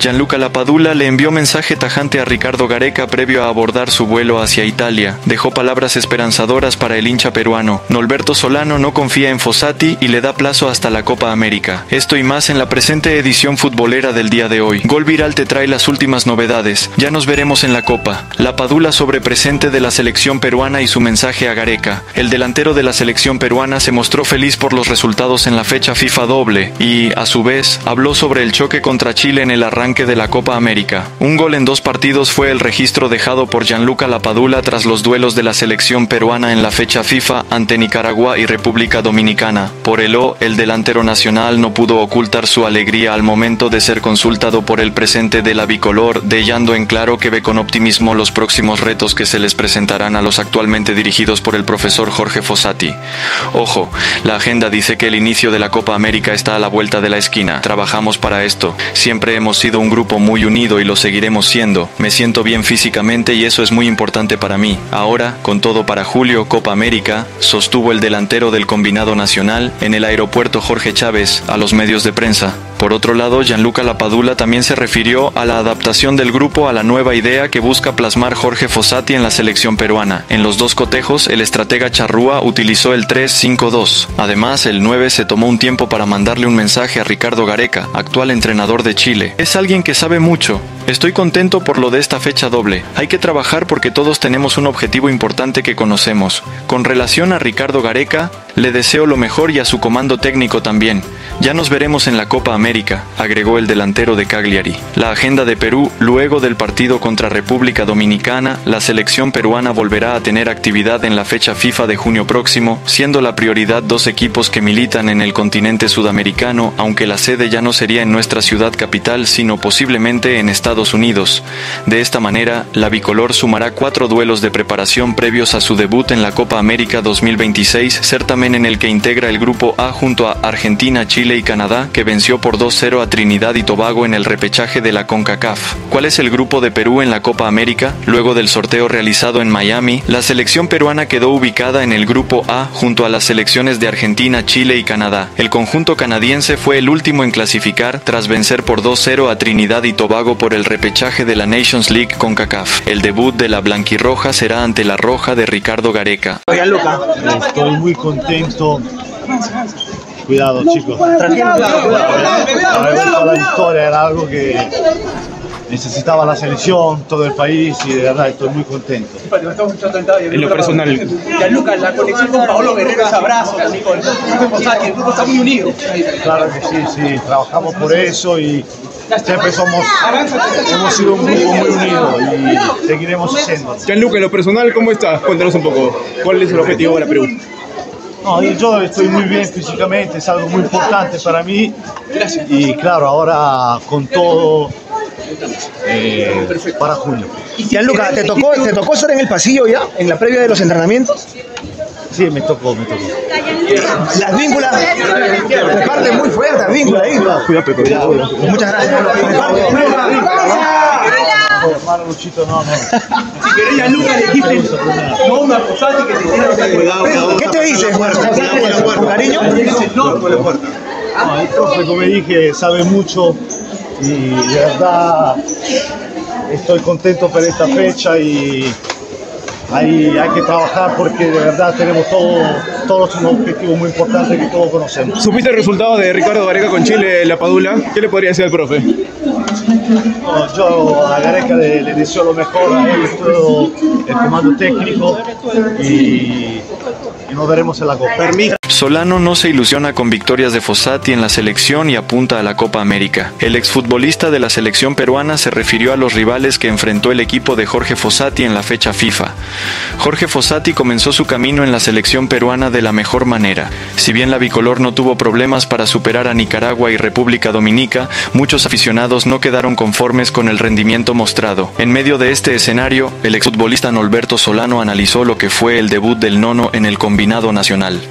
Gianluca Lapadula le envió mensaje tajante a Ricardo Gareca previo a abordar su vuelo hacia Italia. Dejó palabras esperanzadoras para el hincha peruano. Norberto Solano no confía en Fossati y le da plazo hasta la Copa América. Esto y más en la presente edición futbolera del día de hoy. Gol Viral te trae las últimas novedades. Ya nos veremos en la Copa. Lapadula sobre presente de la selección peruana y su mensaje a Gareca. El delantero de la selección peruana se mostró feliz por los resultados en la fecha FIFA doble y, a su vez, habló sobre el choque contra Chile en el arranque de la Copa América. Un gol en 2 partidos fue el registro dejado por Gianluca Lapadula tras los duelos de la selección peruana en la fecha FIFA ante Nicaragua y República Dominicana. Por ello, el delantero nacional no pudo ocultar su alegría al momento de ser consultado por el presente de la bicolor, dejando en claro que ve con optimismo los próximos retos que se les presentarán a los actualmente dirigidos por el profesor Jorge Fossati. Ojo, la agenda dice que el inicio de la Copa América está a la vuelta de la esquina. Trabajamos para esto. Siempre hemos sido un grupo muy unido y lo seguiremos siendo. Me siento bien físicamente y eso es muy importante para mí. Ahora, con todo para julio, Copa América, sostuvo el delantero del combinado nacional en el aeropuerto Jorge Chávez a los medios de prensa. Por otro lado, Gianluca Lapadula también se refirió a la adaptación del grupo a la nueva idea que busca plasmar Jorge Fossati en la selección peruana. En los 2 cotejos, el estratega charrúa utilizó el 3-5-2. Además, el 9 se tomó un tiempo para mandarle un mensaje a Ricardo Gareca, actual entrenador de Chile. Es alguien que sabe mucho. Estoy contento por lo de esta fecha doble. Hay que trabajar porque todos tenemos un objetivo importante que conocemos. Con relación a Ricardo Gareca, le deseo lo mejor y a su comando técnico también. Ya nos veremos en la Copa América, agregó el delantero de Cagliari. La agenda de Perú: luego del partido contra República Dominicana, la selección peruana volverá a tener actividad en la fecha FIFA de junio próximo, siendo la prioridad 2 equipos que militan en el continente sudamericano, aunque la sede ya no sería en nuestra ciudad capital, sino posiblemente en Estados Unidos. De esta manera, la bicolor sumará 4 duelos de preparación previos a su debut en la Copa América 2026, certamen en el que integra el grupo A junto a Argentina, Chile y Canadá, que venció por 2-0 a Trinidad y Tobago en el repechaje de la CONCACAF. ¿Cuál es el grupo de Perú en la Copa América? Luego del sorteo realizado en Miami, la selección peruana quedó ubicada en el grupo A junto a las selecciones de Argentina, Chile y Canadá. El conjunto canadiense fue el último en clasificar tras vencer por 2-0 a Trinidad y Tobago por el repechaje de la Nations League CONCACAF. El debut de la blanquirroja será ante la roja de Ricardo Gareca. Estoy muy contento. Cuidado, chicos. Tranquilo, La victoria era algo que necesitaba la selección, todo el país, y de verdad estoy muy contento. En lo personal, Gianluca, la conexión con Paolo Guerrero, ese abrazo, con Fossati, el grupo está muy unido. Claro que sí, trabajamos por eso y siempre hemos sido un grupo muy unido y seguiremos siendo. Gianluca, en lo personal, ¿cómo estás? Cuéntanos un poco, ¿cuál es el objetivo para Perú? No, yo estoy muy bien físicamente, es algo muy importante para mí. Y claro, ahora con todo para junio. Gianluca, ¿te tocó estar en el pasillo ya, en la previa de los entrenamientos? Sí, me tocó. Las vínculas reparte muy fuerte, las vínculas ahí. Cuidado. Muchas gracias. Hermano Luchito, no. Si querés, Gianluca, le dijiste no una Fossati que te tiene. ¿Qué te dice? ¿Con cariño? No, el profe, como dije, sabe mucho y de verdad estoy contento por esta fecha y hay que trabajar porque de verdad tenemos todos un objetivo muy importante que todos conocemos. ¿Supiste el resultado de Ricardo Gareca con Chile, Lapadula? ¿Qué le podría decir al profe? No, yo a Gareca le deseo lo mejor a él, todo el comando técnico y nos veremos en la Copa. Solano no se ilusiona con victorias de Fossati en la selección y apunta a la Copa América. El exfutbolista de la selección peruana se refirió a los rivales que enfrentó el equipo de Jorge Fossati en la fecha FIFA. Jorge Fossati comenzó su camino en la selección peruana de la mejor manera. Si bien la bicolor no tuvo problemas para superar a Nicaragua y República Dominicana, muchos aficionados no quedaron conformes con el rendimiento mostrado. En medio de este escenario, el exfutbolista Norberto Solano analizó lo que fue el debut del nono en el combinado nacional. El ex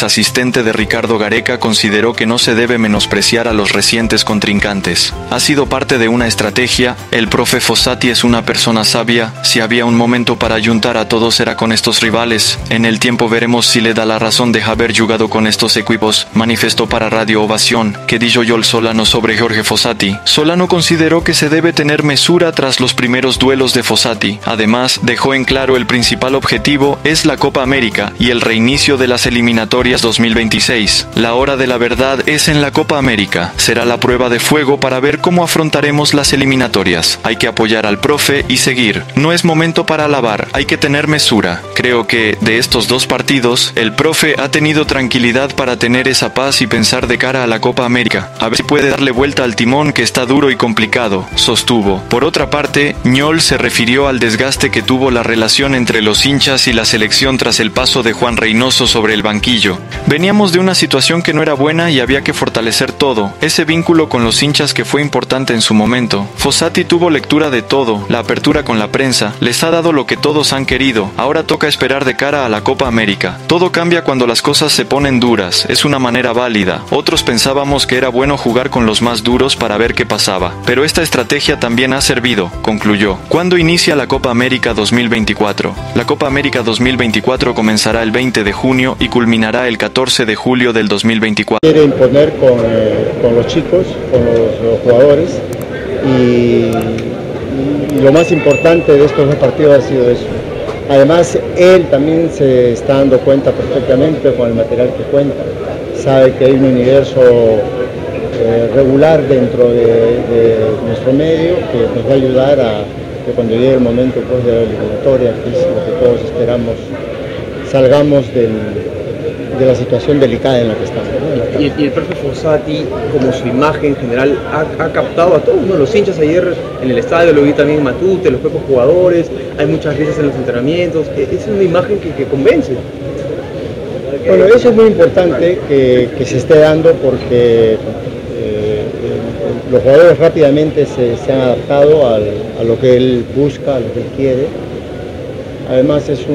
asistente de Ricardo Gareca, consideró que no se debe menospreciar a los recientes contrincantes. Ha sido parte de una estrategia. El profe Fossati es una persona sabia. Si había un momento para ayuntar a todos era con estos rivales. En el tiempo veremos si le da la razón de haber jugado con estos equipos, manifestó para Radio Ovación. ¿Qué dijo Yol Solano sobre Jorge Fossati? Solano consideró que se debe tener mesura tras los primeros duelos de Fossati. Además, dejó en claro el principal objetivo es la Copa América y el reinicio de las eliminatorias 2026. La hora de la verdad es en la Copa América. Será la prueba de fuego para ver cómo afrontaremos las eliminatorias. Hay que apoyar al profe y seguir. No es momento para alabar, hay que tener mesura. Creo que, de estos dos partidos, el profe ha tenido tranquilidad para tener esa paz y pensar de cara a la Copa América. A ver si puede darle vuelta al timón que está duro y complicado, sostuvo. Por otra parte, Ñol se refirió al desgaste que tuvo la relación entre los hinchas y la selección tras el paso de Juan Reynoso sobre el banquillo. Veníamos de una situación que no era buena y había que fortalecer todo. Ese vínculo con los hinchas que fue importante en su momento. Fossati tuvo lectura de todo, la apertura con la prensa, les ha dado lo que todos han querido. Ahora toca esperar de cara a la Copa América. Todo cambia cuando las cosas se ponen duras, es una manera válida. Otros pensábamos que era bueno jugar con los más duros para ver qué pasaba. Pero esta estrategia también ha servido, concluyó. ¿Cuándo inicia la Copa América 2024? La Copa América 2024 comenzará el 20 de junio y culminará el 14 de julio del 2024. Quiere imponer con los chicos, con los jugadores y lo más importante de estos dos partidos ha sido eso. Además, él también se está dando cuenta perfectamente con el material que cuenta. Sabe que hay un universo regular dentro de nuestro medio que nos va a ayudar a que cuando llegue el momento pues, de la eliminatoria, que es lo que todos esperamos, salgamos de la situación delicada en la que estamos, ¿no? Y el profe Fossati, como su imagen general, ha captado a todos, ¿no? Los hinchas ayer en el estadio, lo vi también en Matute, los propios jugadores, hay muchas risas en los entrenamientos, es una imagen que convence. Bueno, eso es muy importante que se esté dando porque los jugadores rápidamente se han adaptado a lo que él busca, a lo que él quiere. Además es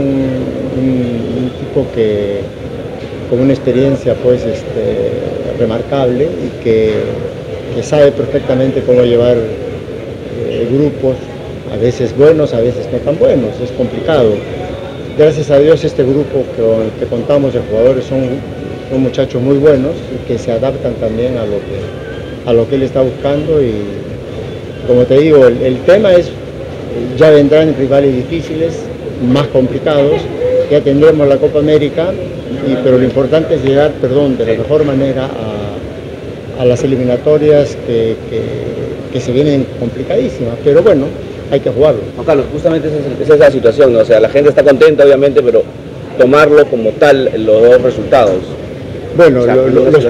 un tipo que con una experiencia pues remarcable y que sabe perfectamente cómo llevar grupos, a veces buenos, a veces no tan buenos, es complicado. Gracias a Dios este grupo con el que contamos de jugadores son muchachos muy buenos y que se adaptan también a lo que él está buscando y como te digo, el tema es, ya vendrán rivales difíciles, más complicados, ya tendremos la Copa América, pero lo importante es llegar, de la mejor manera a las eliminatorias que se vienen complicadísimas, pero bueno, hay que jugarlo. Juan Carlos, justamente esa es la situación, ¿no? O sea, la gente está contenta obviamente, pero tomarlo como tal los dos resultados. Bueno, o sea,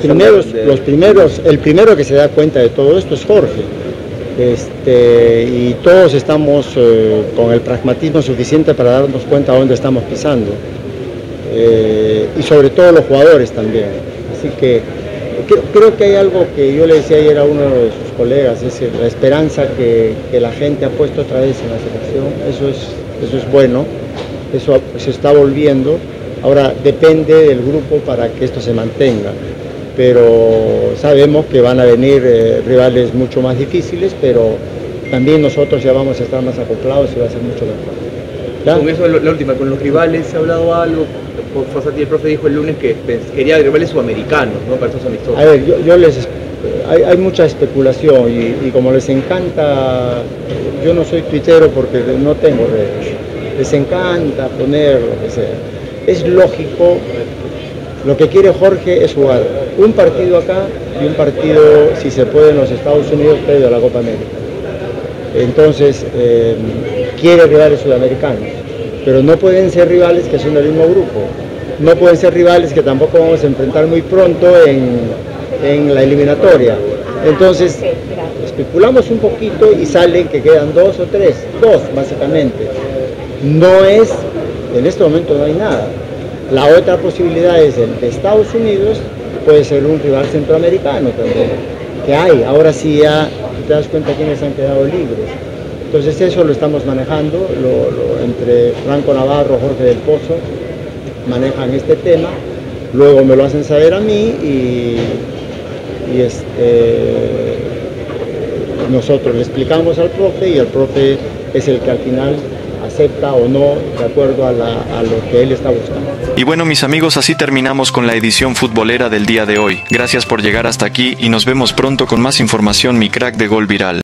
el primero que se da cuenta de todo esto es Jorge. Y todos estamos con el pragmatismo suficiente para darnos cuenta de dónde estamos pisando. Y sobre todo los jugadores también. Así que creo que hay algo que yo le decía ayer a uno de sus colegas, es la esperanza que la gente ha puesto otra vez en la selección. Eso es bueno, eso se está volviendo. Ahora depende del grupo para que esto se mantenga. Pero sabemos que van a venir rivales mucho más difíciles, pero también nosotros ya vamos a estar más acoplados y va a ser mucho mejor. ¿Ya? Con eso, la última, con los rivales se ha hablado algo. Fossati, el profe dijo el lunes que quería rivales sudamericanos, ¿no? Para estos amistosos. A ver, hay mucha especulación y como les encanta, yo no soy tuitero porque no tengo redes, les encanta poner lo que sea. Es lógico. Lo que quiere Jorge es jugar un partido acá y un partido, si se puede, en los Estados Unidos previo a la Copa América. Entonces, quiere rivales sudamericanos, pero no pueden ser rivales que son del mismo grupo. No pueden ser rivales que tampoco vamos a enfrentar muy pronto en la eliminatoria. Entonces, especulamos un poquito y salen que quedan dos básicamente. En este momento no hay nada. La otra posibilidad es el de Estados Unidos, puede ser un rival centroamericano también, que hay. Ahora sí ya te das cuenta quiénes han quedado libres. Entonces eso lo estamos manejando, entre Franco Navarro, Jorge del Pozo, manejan este tema luego me lo hacen saber a mí nosotros le explicamos al profe y el profe es el que al final acepta o no de acuerdo a lo que él está buscando. Y bueno, mis amigos, así terminamos con la edición futbolera del día de hoy. Gracias por llegar hasta aquí y nos vemos pronto con más información, mi crack de Gol Viral.